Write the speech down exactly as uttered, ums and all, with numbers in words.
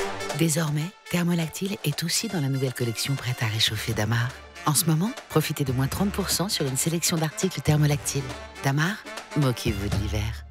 Désormais, Thermolactyle est aussi dans la nouvelle collection prête à réchauffer Damar. En ce moment, profitez de moins trente pour cent sur une sélection d'articles Thermolactyle. Damar, moquez-vous de l'hiver.